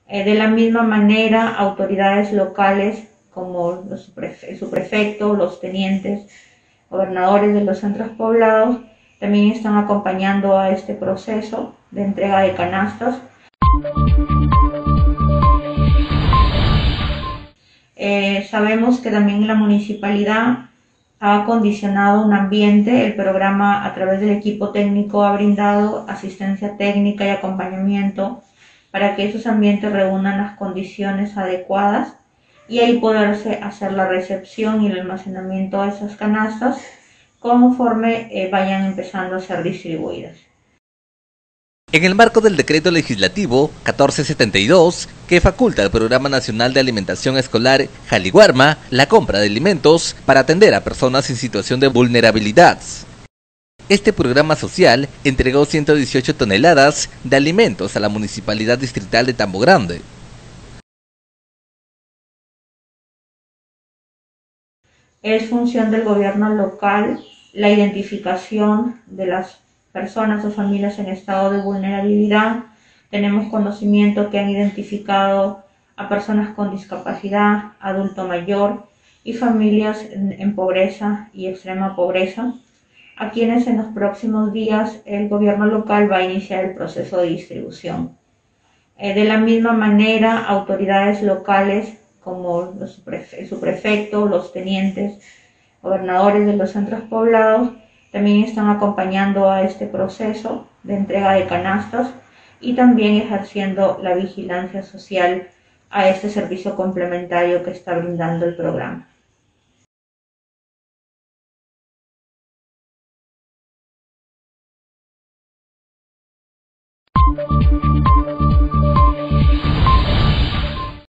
De la misma manera, autoridades locales como el subprefecto, los tenientes, gobernadores de los centros poblados, también están acompañando a este proceso de entrega de canastas. Sabemos que también la municipalidad ha acondicionado un ambiente. El programa, a través del equipo técnico, ha brindado asistencia técnica y acompañamiento para que esos ambientes reúnan las condiciones adecuadas y ahí poderse hacer la recepción y el almacenamiento de esas canastas conforme vayan empezando a ser distribuidas. En el marco del Decreto Legislativo 1472, que faculta al Programa Nacional de Alimentación Escolar Jaliguarma la compra de alimentos para atender a personas en situación de vulnerabilidad. Este programa social entregó 118 toneladas de alimentos a la Municipalidad Distrital de Tambo Grande. Es función del gobierno local la identificación de las personas o familias en estado de vulnerabilidad. Tenemos conocimiento que han identificado a personas con discapacidad, adulto mayor y familias en pobreza y extrema pobreza, a quienes en los próximos días el gobierno local va a iniciar el proceso de distribución. De la misma manera, autoridades locales como el subprefecto, los tenientes, gobernadores de los centros poblados, también están acompañando a este proceso de entrega de canastas y también ejerciendo la vigilancia social a este servicio complementario que está brindando el programa.